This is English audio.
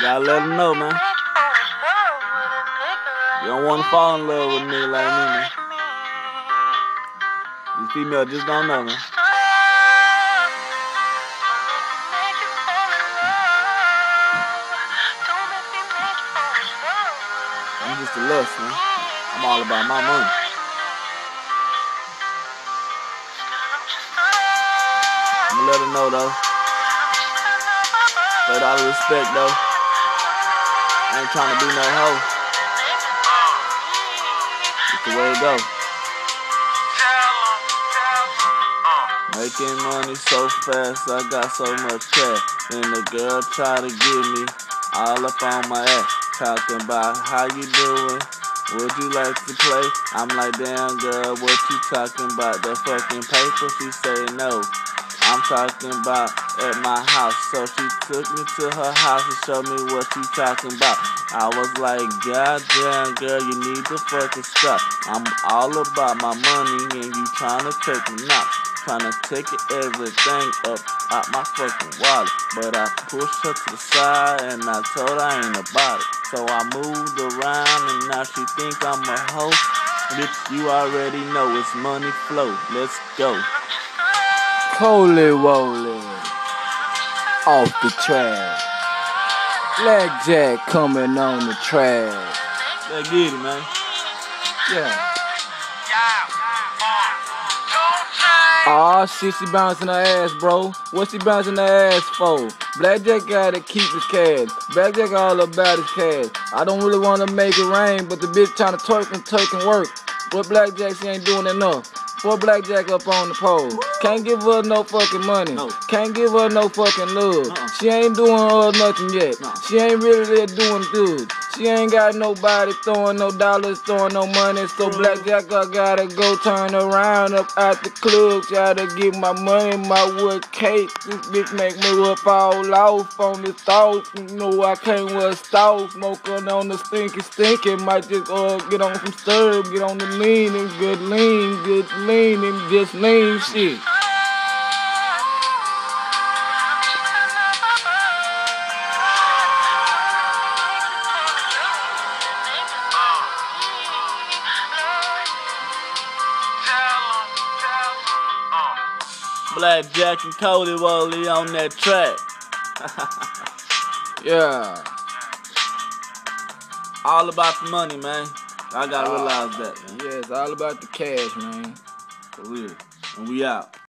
Gotta let them know, man. You don't want to fall in love with a nigga like me, man. These females just don't know, man. I'm just a lust, man. I'm all about my money. I'ma let her know, though. Straight out of respect, though. I ain't trying to be no hoe. It's the way it go. Making money so fast, I got so much cash. And the girl try to get me all up on my ass. Talking about how you doing, would you like to play? I'm like, damn girl, what you talking about? The fucking paper? She say no. I'm talking about at my house. So she took me to her house and showed me what she talking about. I was like, God damn girl, you need to fucking stop. I'm all about my money and you trying to take me out. Trying to take everything up out my fucking wallet. But I pushed her to the side and I told her I ain't about it. So I moved around and now she think I'm a hoe. Bitch, you already know it's money flow. Let's go. Holy Woly, off the track. Blackjack coming on the track. Let's get it, man. Yeah. Aw, shit, she bouncing her ass, bro. What she bouncing her ass for? Blackjack gotta keep his cash. Blackjack all about his cash. I don't really wanna make it rain, but the bitch tryna twerk and work. But Blackjack, she ain't doing enough. Poor Blackjack up on the pole. Can't give her no fucking money. No. Can't give her no fucking love. She ain't doing nothing yet. No. She ain't really there doing good. She ain't got nobody throwing no dollars, throwing no money. So Blackjack, I gotta go turn around up at the club. Try to get my money, my wood cake. This bitch make me will fall off on this thought. You know I can't wear stall. Smoking on the stinky. Might just get on some stirrup, get on the lean and good lean and just lean shit. Blackjack and Holy Woly on that track. Yeah. All about the money, man. I gotta realize that, man. Yeah, it's all about the cash, man. For real. And we out.